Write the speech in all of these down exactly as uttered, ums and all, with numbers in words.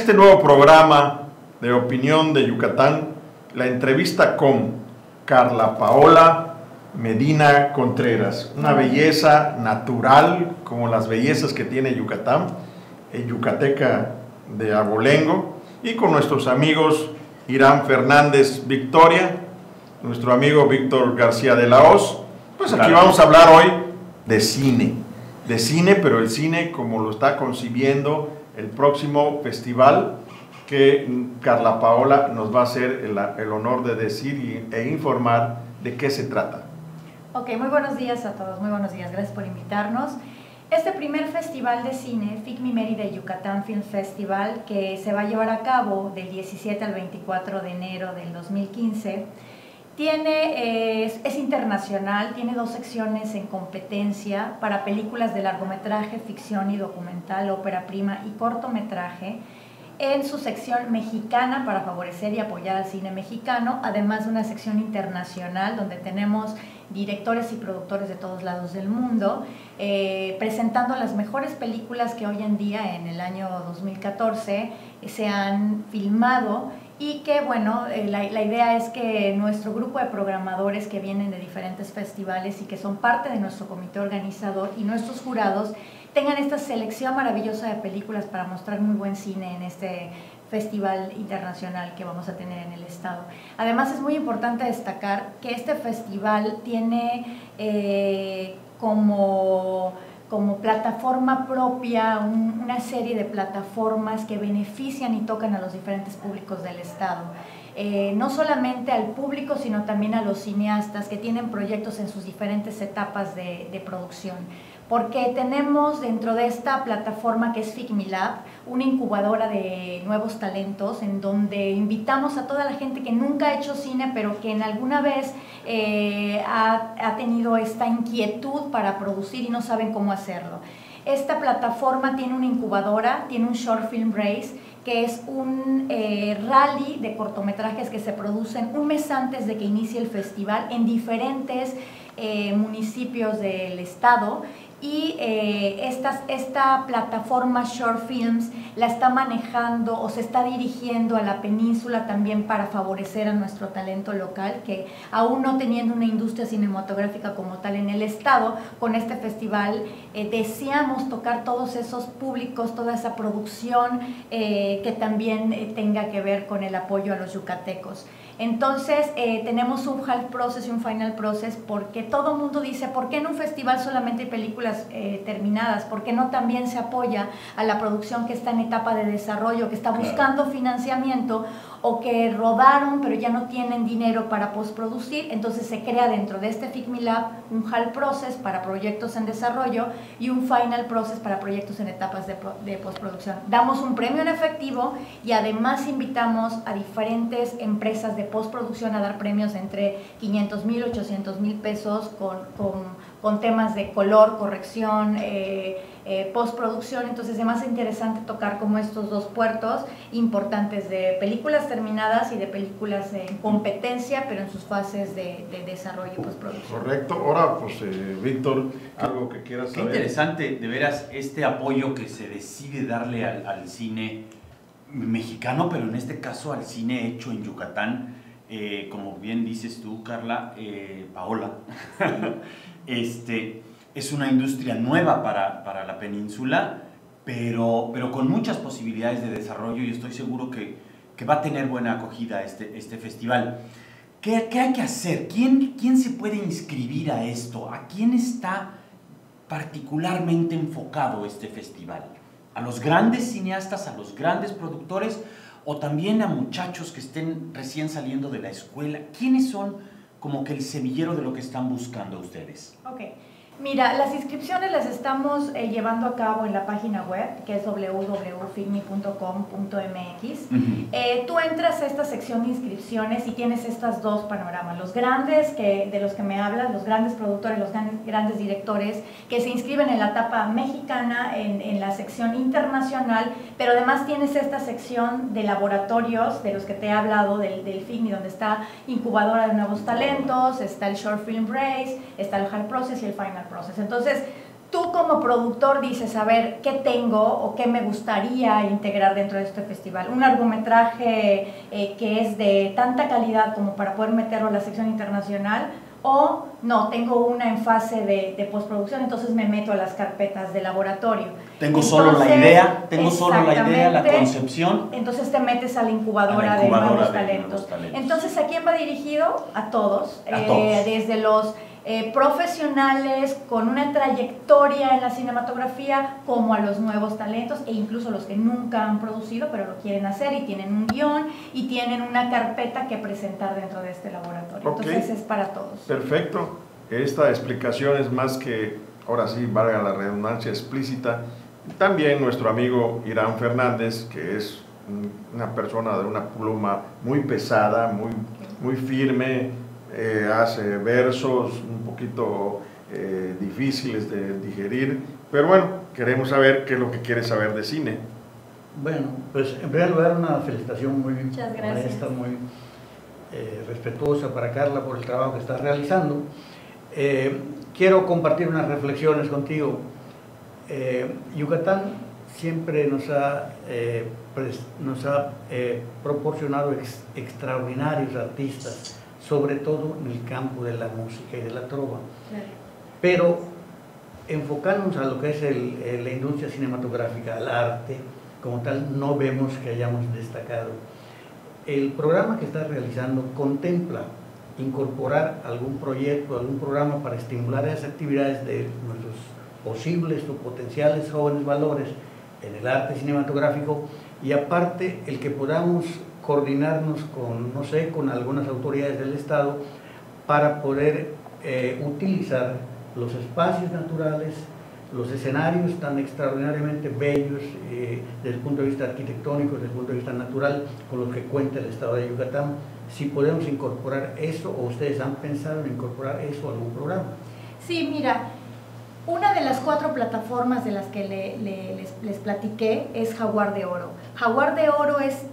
este nuevo programa de Opinión de Yucatán, la entrevista con Carla Paola Medina Contreras, una belleza natural como las bellezas que tiene Yucatán, yucateca de abolengo, y con nuestros amigos Irán Fernández Victoria, nuestro amigo Víctor García de la Hoz. Pues aquí vamos a hablar hoy de cine, de cine, pero el cine como lo está concibiendo el próximo festival que Carla Paola nos va a hacer el, el honor de decir y, e informar de qué se trata. Ok, muy buenos días a todos, muy buenos días, gracias por invitarnos. Este primer festival de cine, FICMI Mérida Yucatán Film Festival, que se va a llevar a cabo del diecisiete al veinticuatro de enero del dos mil quince, Tiene, es, es internacional, tiene dos secciones en competencia para películas de largometraje, ficción y documental, ópera prima y cortometraje, en su sección mexicana para favorecer y apoyar al cine mexicano, además de una sección internacional donde tenemos directores y productores de todos lados del mundo, eh, presentando las mejores películas que hoy en día, en el año dos mil catorce, eh, se han filmado. Y que, bueno, eh, la, la idea es que nuestro grupo de programadores que vienen de diferentes festivales y que son parte de nuestro comité organizador y nuestros jurados tengan esta selección maravillosa de películas para mostrar muy buen cine en este festival internacional que vamos a tener en el estado. Además, es muy importante destacar que este festival tiene eh, como... como plataforma propia, un, una serie de plataformas que benefician y tocan a los diferentes públicos del estado. Eh, no solamente al público, sino también a los cineastas que tienen proyectos en sus diferentes etapas de, de producción. Porque tenemos dentro de esta plataforma que es FICMI Lab, una incubadora de nuevos talentos en donde invitamos a toda la gente que nunca ha hecho cine, pero que en alguna vez eh, ha, ha tenido esta inquietud para producir y no saben cómo hacerlo. Esta plataforma tiene una incubadora, tiene un Short Film Race, que es un eh, rally de cortometrajes que se producen un mes antes de que inicie el festival en diferentes eh, municipios del estado. Y eh, esta, esta plataforma Short Films la está manejando o se está dirigiendo a la península también para favorecer a nuestro talento local, que aún no teniendo una industria cinematográfica como tal en el estado, con este festival eh, deseamos tocar todos esos públicos, toda esa producción eh, que también eh, tenga que ver con el apoyo a los yucatecos. Entonces eh, tenemos un half process y un final process porque todo el mundo dice, ¿por qué en un festival solamente hay películas eh, terminadas? ¿Por qué no también se apoya a la producción que está en etapa de desarrollo, que está buscando financiamiento o que rodaron pero ya no tienen dinero para postproducir? Entonces se crea dentro de este FICMI Lab un half process para proyectos en desarrollo y un final process para proyectos en etapas de, de postproducción. Damos un premio en efectivo y además invitamos a diferentes empresas de postproducción a dar premios entre quinientos mil, ochocientos mil pesos con, con, con temas de color, corrección, eh, eh, postproducción. Entonces es más interesante tocar como estos dos puertos importantes de películas terminadas y de películas en competencia, pero en sus fases de, de desarrollo y postproducción. Correcto. Ahora, pues, eh, Víctor, algo que quieras saber. Qué interesante, de veras, este apoyo que se decide darle al, al cine mexicano, pero en este caso al cine hecho en Yucatán, eh, como bien dices tú, Carla, eh, Paola, este, es una industria nueva para, para la península, pero, pero con muchas posibilidades de desarrollo y estoy seguro que, que va a tener buena acogida este, este festival. ¿Qué, qué hay que hacer? ¿Quién, ¿Quién se puede inscribir a esto? ¿A quién está particularmente enfocado este festival? ¿A los grandes cineastas, a los grandes productores o también a muchachos que estén recién saliendo de la escuela? ¿Quiénes son como que el semillero de lo que están buscando ustedes? Ok. Mira, las inscripciones las estamos eh, llevando a cabo en la página web, que es w w w punto filmi punto com punto m x. Uh-huh. eh, tú entras a esta sección de inscripciones y tienes estas dos panoramas. Los grandes, que, de los que me hablas, los grandes productores, los grandes, grandes directores, que se inscriben en la etapa mexicana, en, en la sección internacional, pero además tienes esta sección de laboratorios, de los que te he hablado, del, del FICMI, donde está incubadora de nuevos talentos, está el Short Film Race, está el Hard Process y el Final Process. Entonces, tú como productor dices, a ver, ¿qué tengo o qué me gustaría integrar dentro de este festival? Un largometraje eh, que es de tanta calidad como para poder meterlo a la sección internacional, o no, tengo una en fase de, de postproducción, entonces me meto a las carpetas de laboratorio. Tengo entonces, solo la idea, tengo solo la idea, la concepción. Entonces te metes a la incubadora, a la incubadora de, nuevos, de talentos. nuevos talentos. Entonces, ¿a quién va dirigido? A todos. A eh, todos. Desde los eh, profesionales con una trayectoria en la cinematografía, como a los nuevos talentos, e incluso los que nunca han producido, pero lo quieren hacer y tienen un guión y tienen una carpeta que presentar dentro de este laboratorio. Okay. Entonces, es para todos. Perfecto. Esta explicación es más que, ahora sí, valga la redundancia, explícita. También nuestro amigo Irán Fernández, que es una persona de una pluma muy pesada, muy, muy firme, eh, hace versos un poquito eh, difíciles de digerir, pero bueno, queremos saber qué es lo que quiere saber de cine. Bueno, pues en primer lugar una felicitación muy Muchas gracias. honesta, muy eh, respetuosa para Carla por el trabajo que está realizando. Eh, quiero compartir unas reflexiones contigo. Eh, Yucatán siempre nos ha, eh, pres, nos ha eh, proporcionado ex, extraordinarios artistas, sobre todo en el campo de la música y de la trova. Claro. Pero enfocándonos a lo que es el, el, la industria cinematográfica, el arte, como tal, no vemos que hayamos destacado. El programa que está realizando contempla incorporar algún proyecto, algún programa para estimular esas actividades de nuestros posibles o potenciales jóvenes valores en el arte cinematográfico, y aparte el que podamos coordinarnos con, no sé, con algunas autoridades del Estado para poder eh, utilizar los espacios naturales, los escenarios tan extraordinariamente bellos eh, desde el punto de vista arquitectónico, desde el punto de vista natural, con los que cuenta el Estado de Yucatán. Si podemos incorporar eso, o ustedes han pensado en incorporar eso a algún programa. Sí, mira, una de las cuatro plataformas de las que le, le, les, les platiqué es Jaguar de Oro. Jaguar de Oro es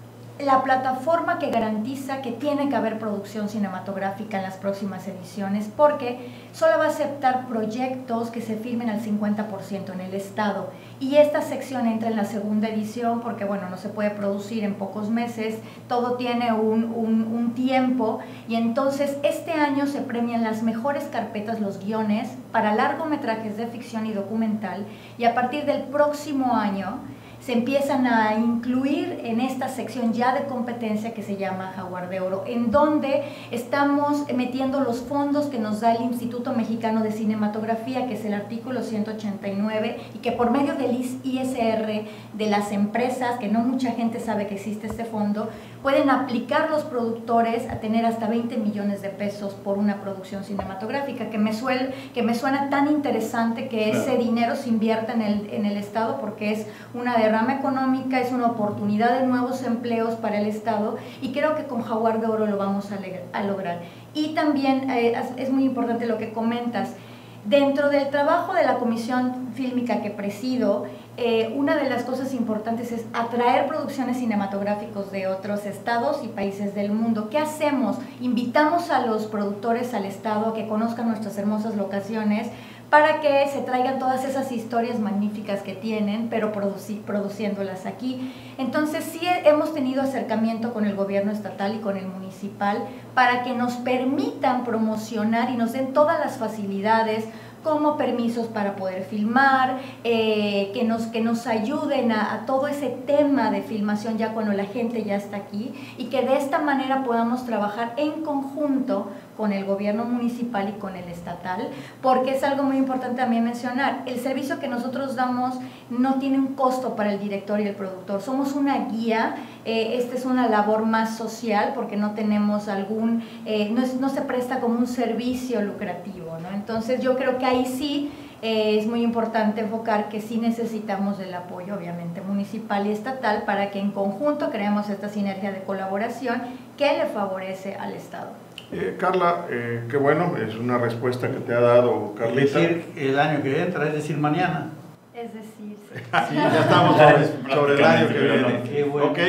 la plataforma que garantiza que tiene que haber producción cinematográfica en las próximas ediciones, porque solo va a aceptar proyectos que se firmen al cincuenta por ciento en el Estado, y esta sección entra en la segunda edición porque, bueno, no se puede producir en pocos meses, todo tiene un, un, un tiempo, y entonces este año se premian las mejores carpetas, los guiones para largometrajes de ficción y documental, y a partir del próximo año se empiezan a incluir en esta sección ya de competencia que se llama Jaguar de Oro, en donde estamos metiendo los fondos que nos da el Instituto Mexicano de Cinematografía, que es el artículo ciento ochenta y nueve, y que por medio del I S R de las empresas, que no mucha gente sabe que existe este fondo, pueden aplicar los productores a tener hasta veinte millones de pesos por una producción cinematográfica, que me, suel, que me suena tan interesante que claro. Ese dinero se invierta en el, en el Estado, porque es una derrama económica, es una oportunidad de nuevos empleos para el Estado, y creo que con Jaguar de Oro lo vamos a, a lograr. Y también eh, es muy importante lo que comentas. Dentro del trabajo de la Comisión Fílmica que presido, eh, una de las cosas importantes es atraer producciones cinematográficas de otros estados y países del mundo. ¿Qué hacemos? Invitamos a los productores al estado a que conozcan nuestras hermosas locaciones, para que se traigan todas esas historias magníficas que tienen, pero produci produciéndolas aquí. Entonces sí hemos tenido acercamiento con el gobierno estatal y con el municipal para que nos permitan promocionar y nos den todas las facilidades, como permisos para poder filmar, eh, que, nos, que nos ayuden a, a todo ese tema de filmación ya cuando la gente ya está aquí, y que de esta manera podamos trabajar en conjunto con el gobierno municipal y con el estatal, porque es algo muy importante también mencionar, el servicio que nosotros damos no tiene un costo para el director y el productor, somos una guía, eh, esta es una labor más social porque no tenemos algún, eh, no, es, no se presta como un servicio lucrativo, ¿no? Entonces yo creo que ahí sí eh, es muy importante enfocar que sí necesitamos del apoyo obviamente municipal y estatal para que en conjunto creemos esta sinergia de colaboración que le favorece al Estado. Eh, Carla, eh, qué bueno, es una respuesta que te ha dado Carlita. Es decir, el año que entra, es decir, mañana. Es decir, sí. Sí, ya estamos sobre, sobre el año que viene. Qué bueno. Ok,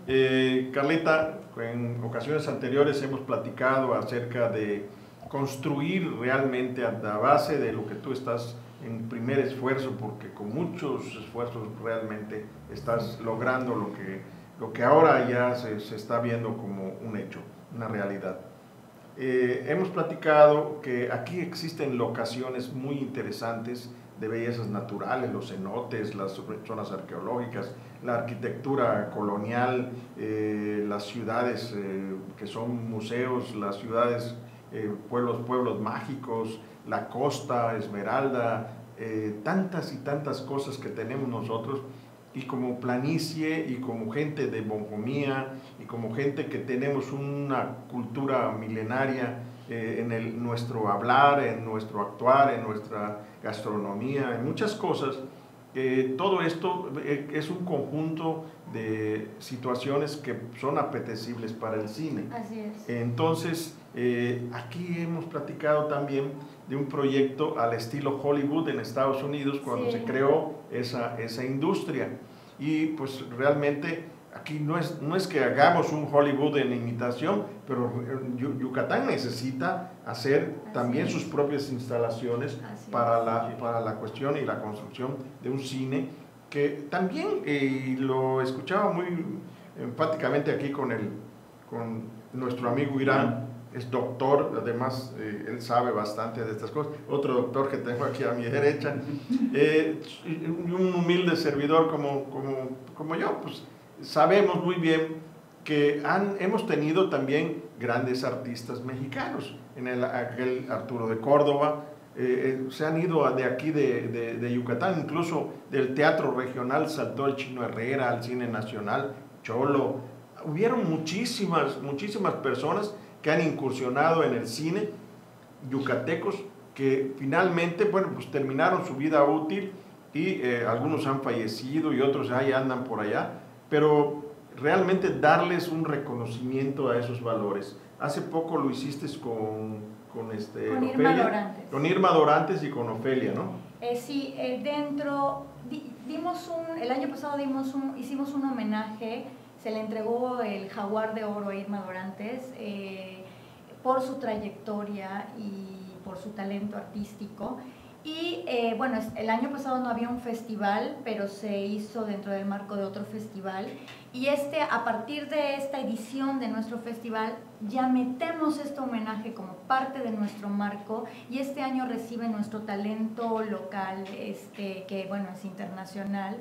eh, Carlita, en ocasiones anteriores hemos platicado acerca de construir realmente a la base de lo que tú estás en primer esfuerzo, porque con muchos esfuerzos realmente estás logrando lo que, lo que ahora ya se, se está viendo como un hecho, una realidad. Eh, hemos platicado que aquí existen locaciones muy interesantes de bellezas naturales, los cenotes, las zonas arqueológicas, la arquitectura colonial, eh, las ciudades eh, que son museos, las ciudades, eh, pueblos, pueblos mágicos, la costa, Esmeralda, eh, tantas y tantas cosas que tenemos nosotros, y como planicie y como gente de Bonjomía y como gente que tenemos una cultura milenaria eh, en el, nuestro hablar, en nuestro actuar, en nuestra gastronomía, en muchas cosas, eh, todo esto eh, es un conjunto de situaciones que son apetecibles para el cine. Así es. Entonces, eh, aquí hemos platicado también de un proyecto al estilo Hollywood en Estados Unidos cuando sí. se creó esa, esa industria. Y pues realmente aquí no es, no es que hagamos un Hollywood en imitación, pero Yucatán necesita hacer Así también es. sus propias instalaciones para la, para la cuestión y la construcción de un cine que también, eh, lo escuchaba muy enfáticamente aquí con, el, con nuestro amigo Irán, es doctor, además eh, él sabe bastante de estas cosas, otro doctor que tengo aquí a mi derecha, eh, un humilde servidor como, como, como yo, pues sabemos muy bien que han, hemos tenido también grandes artistas mexicanos, en el, aquel Arturo de Córdoba, eh, se han ido de aquí de, de, de Yucatán, incluso del teatro regional saltó el Chino Herrera, al cine nacional, Cholo, hubieron muchísimas, muchísimas personas que han incursionado en el cine, yucatecos, que finalmente, bueno, pues terminaron su vida útil y eh, algunos han fallecido y otros ahí andan por allá, pero realmente darles un reconocimiento a esos valores. Hace poco lo hiciste con, con, este, con Ofelia, Irma Dorantes. Con Irma Dorantes y con Ofelia, ¿no? Eh, sí, eh, dentro, di, dimos un, el año pasado dimos un, hicimos un homenaje. Se le entregó el Jaguar de Oro a Irma Dorantes eh, por su trayectoria y por su talento artístico. Y eh, bueno, el año pasado no había un festival, pero se hizo dentro del marco de otro festival. Y este, a partir de esta edición de nuestro festival, ya metemos este homenaje como parte de nuestro marco. Y este año recibe nuestro talento local, este, que bueno, es internacional.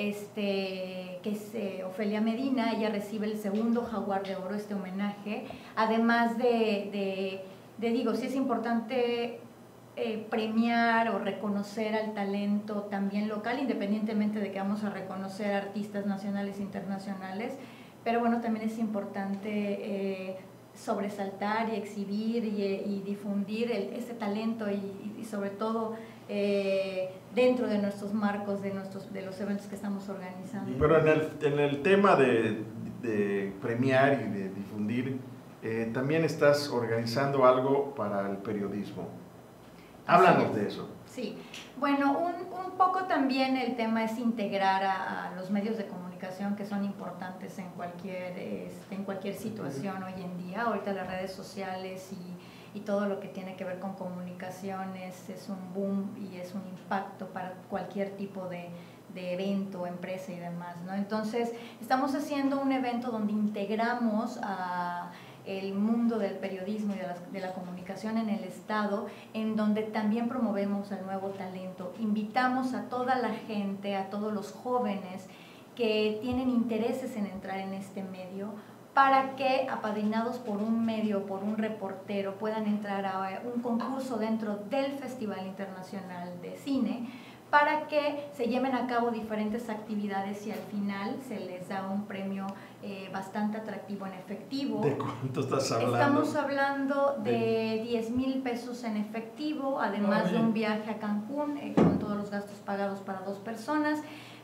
Este, que es eh, Ofelia Medina, ella recibe el segundo Jaguar de Oro, este homenaje, además de, de, de digo, sí es importante eh, premiar o reconocer al talento también local, independientemente de que vamos a reconocer artistas nacionales e internacionales, pero bueno, también es importante eh, sobresaltar y exhibir y, y difundir el, ese talento y, y sobre todo Eh, dentro de nuestros marcos, de, nuestros, de los eventos que estamos organizando. Pero en el, en el tema de, de premiar y de difundir, eh, también estás organizando algo para el periodismo. Háblanos de eso. Sí, bueno, un, un poco también el tema es integrar a, a los medios de comunicación que son importantes en cualquier, este, en cualquier situación hoy en día. Ahorita las redes sociales y y todo lo que tiene que ver con comunicaciones es un boom y es un impacto para cualquier tipo de, de evento, empresa y demás, ¿no? Entonces, estamos haciendo un evento donde integramos a el mundo del periodismo y de la, de la comunicación en el Estado, en donde también promovemos el nuevo talento. Invitamos a toda la gente, a todos los jóvenes que tienen intereses en entrar en este medio, para que, apadrinados por un medio, por un reportero, puedan entrar a un concurso dentro del Festival Internacional de Cine, para que se lleven a cabo diferentes actividades y al final se les da un premio eh, bastante atractivo en efectivo. ¿De cuánto estás hablando? Estamos hablando de diez mil pesos en efectivo, además de un viaje a Cancún eh, con todos los gastos pagados para dos personas.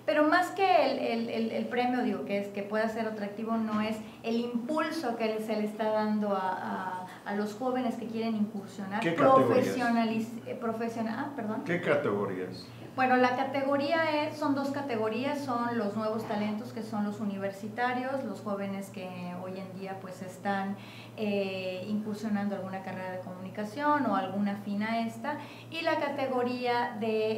pero más que el, el, el, el premio, digo, que es que pueda ser atractivo, no es el impulso que se le está dando a, a, a los jóvenes que quieren incursionar. ¿Qué profesionaliz eh, profesional, ah, perdón. ¿Qué categorías? Bueno, la categoría es, son dos categorías, son los nuevos talentos, que son los universitarios, los jóvenes que hoy en día pues están eh, incursionando alguna carrera de comunicación o alguna afín a esta, y la categoría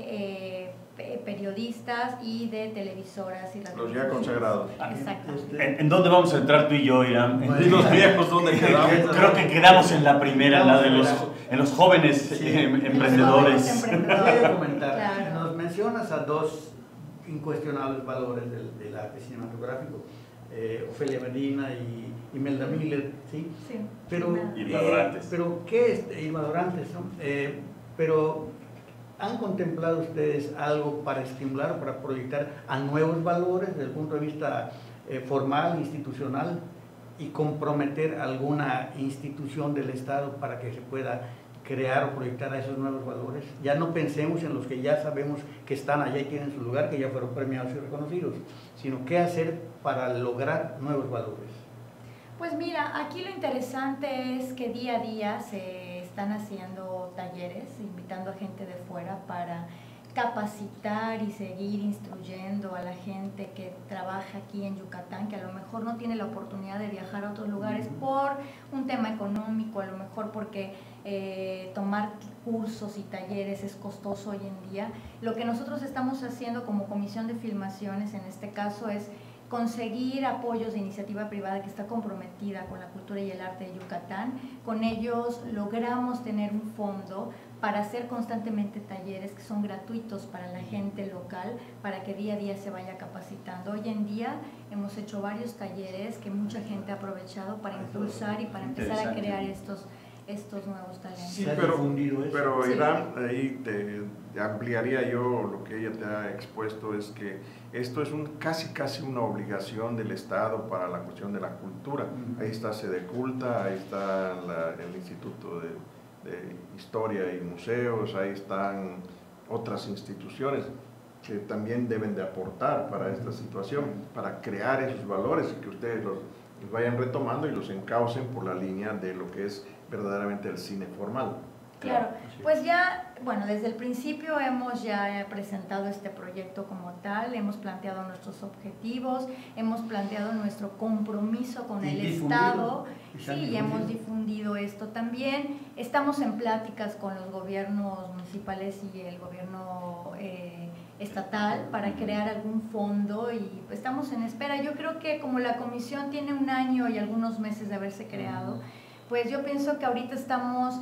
de eh, periodistas y de televisoras y los ya consagrados. Exacto. ¿En, ¿En dónde vamos a entrar tú y yo, Irán? ¿Y los viejos dónde quedamos? Creo que quedamos en la primera, en la de los, en los jóvenes Sí. eh, emprendedores. Los jóvenes emprendedores. Quiero comentar, Claro. nos mencionas a dos incuestionables valores del, del arte cinematográfico, eh, Ofelia Medina y Imelda Miller, ¿sí? Sí. Pero, Irma eh, Dorantes. pero ¿qué es Irma Dorantes, ¿no? Eh, pero ¿han contemplado ustedes algo para estimular o para proyectar a nuevos valores desde el punto de vista eh, formal, institucional, y comprometer alguna institución del Estado para que se pueda crear o proyectar a esos nuevos valores? Ya no pensemos en los que ya sabemos que están allá y tienen su lugar, que ya fueron premiados y reconocidos, sino qué hacer para lograr nuevos valores. Pues mira, aquí lo interesante es que día a día se están haciendo talleres, invitando a gente de fuera para capacitar y seguir instruyendo a la gente que trabaja aquí en Yucatán, que a lo mejor no tiene la oportunidad de viajar a otros lugares por un tema económico, a lo mejor porque eh, tomar cursos y talleres es costoso hoy en día. Lo que nosotros estamos haciendo como Comisión de Filmaciones en este caso es conseguir apoyos de iniciativa privada que está comprometida con la cultura y el arte de Yucatán. Con ellos logramos tener un fondo para hacer constantemente talleres que son gratuitos para la gente local, para que día a día se vaya capacitando. Hoy en día hemos hecho varios talleres que mucha gente ha aprovechado para impulsar y para empezar a crear estos, estos nuevos talentos. Sí, Se ha pero, difundido eso. pero Sí. Irán, ahí te, te ampliaría yo lo que ella te ha expuesto, es que esto es un, casi casi una obligación del Estado para la cuestión de la cultura. Ujú. Ahí está Sedeculta, ahí está la- el Instituto de, de Historia y Museos, ahí están otras instituciones que también deben de aportar para esta situación, para crear esos valores y que ustedes los, los vayan retomando y los encaucen por la línea de lo que es verdaderamente el cine formal. Claro, pues ya, bueno, desde el principio hemos ya presentado este proyecto como tal, hemos planteado nuestros objetivos, hemos planteado nuestro compromiso con Y el difundido. Estado, Y se han sí, y difundido. hemos difundido esto también. Estamos en pláticas con los gobiernos municipales y el gobierno eh, estatal para crear algún fondo y pues, estamos en espera. Yo creo que como la comisión tiene un año y algunos meses de haberse creado, pues yo pienso que ahorita estamos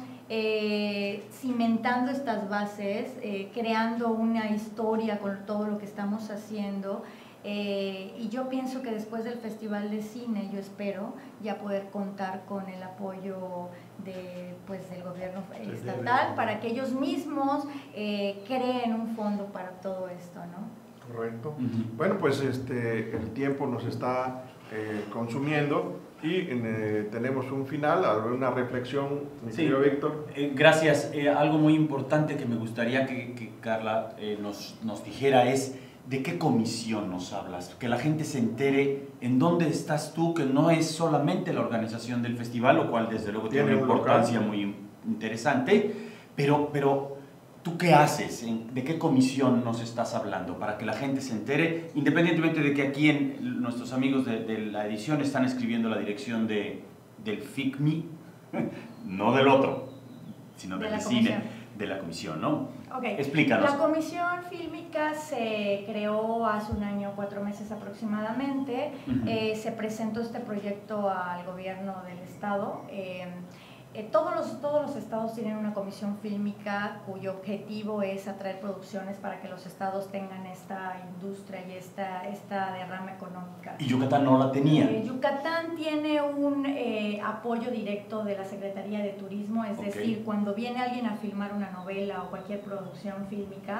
eh, cimentando estas bases, eh, creando una historia con todo lo que estamos haciendo, eh, y yo pienso que después del Festival de Cine, yo espero ya poder contar con el apoyo de, pues, del gobierno estatal para que ellos mismos eh, creen un fondo para todo esto, ¿no? Correcto. Ujú. Bueno, pues este, el tiempo nos está eh, consumiendo y eh, tenemos un final, alguna reflexión, mi Sí. querido Víctor. Eh, gracias. Eh, algo muy importante que me gustaría que, que Carla eh, nos, nos dijera es de qué comisión nos hablas, que la gente se entere en dónde estás tú, que no es solamente la organización del festival, lo cual desde luego tiene, Tiene una un importancia local. muy interesante, pero, pero ¿tú qué haces? ¿De qué comisión nos estás hablando? Para que la gente se entere, independientemente de que aquí en, nuestros amigos de, de la edición están escribiendo la dirección de, del F I C M I, no del otro, sino De del la cine, comisión. de la comisión, ¿no? Okay. Explícanos. La comisión fílmica se creó hace un año, cuatro meses aproximadamente. Ujú. Eh, se presentó este proyecto al gobierno del estado. Eh, eh, todos, los, todos los estados tienen una comisión fílmica cuyo objetivo es atraer producciones para que los estados tengan esta industria y esta, esta derrama económica. Y Yucatán no la tenía. Eh, Yucatán tiene un eh, apoyo directo de la Secretaría de Turismo, es Ok. decir, cuando viene alguien a filmar una novela o cualquier producción fílmica,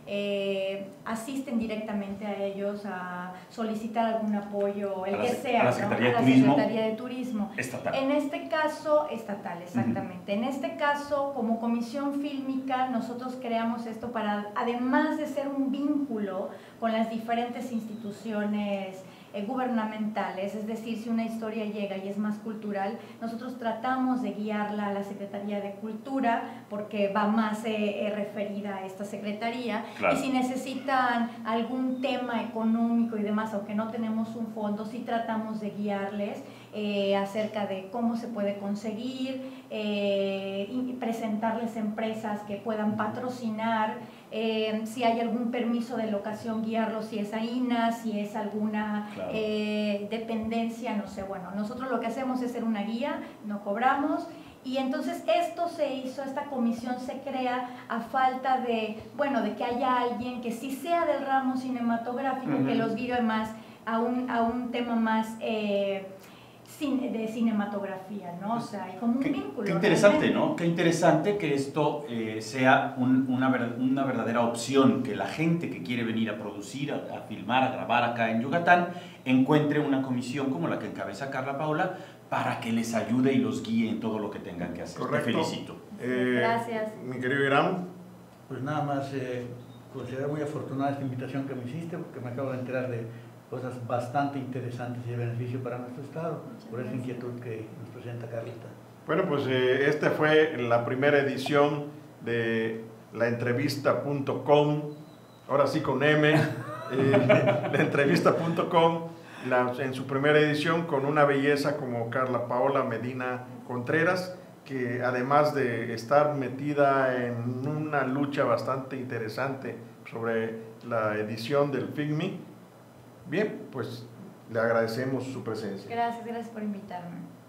eh, asisten directamente a ellos a solicitar algún apoyo, el a la, que sea, a la ¿no? Secretaría, a de, la Turismo Secretaría de Turismo. Estatal. En este caso, estatal, exactamente. Uh-huh. En este caso, como Comisión Fílmica, nosotros creamos esto para, además de ser un vínculo con las diferentes instituciones Eh, gubernamentales, es decir, si una historia llega y es más cultural, nosotros tratamos de guiarla a la Secretaría de Cultura porque va más eh, eh, referida a esta secretaría, claro. Y si necesitan algún tema económico y demás, aunque no tenemos un fondo, sí tratamos de guiarles eh, acerca de cómo se puede conseguir, eh, y presentarles empresas que puedan patrocinar, Eh, si hay algún permiso de locación, guiarlo, si es AINA, si es alguna claro. eh, dependencia, no sé, bueno, nosotros lo que hacemos es ser una guía, no cobramos, y entonces esto se hizo, esta comisión se crea a falta de, bueno, de que haya alguien que sí sea del ramo cinematográfico, uh-huh. que los guíe más a un, a un tema más eh, de cinematografía, ¿no? O sea, hay como un qué, vínculo. Qué interesante, realmente. ¿no? Qué interesante que esto eh, sea un, una, ver, una verdadera opción, que la gente que quiere venir a producir, a, a filmar, a grabar acá en Yucatán, encuentre una comisión como la que encabeza Carla Paola para que les ayude y los guíe en todo lo que tengan que hacer. Correcto. Te felicito. Eh, Gracias. Mi querido Irán. Pues nada más, eh, considero muy afortunada esta invitación que me hiciste, porque me acabo de enterar de cosas bastante interesantes y de beneficio para nuestro Estado, por esa inquietud que nos presenta Carlita. Bueno, pues eh, esta fue la primera edición de la entrevista punto com, ahora sí con M, eh, la entrevista punto com, en su primera edición con una belleza como Carla Paola Medina Contreras, que además de estar metida en una lucha bastante interesante sobre la edición del FICMI. Bien, pues le agradecemos su presencia. Gracias, gracias por invitarme.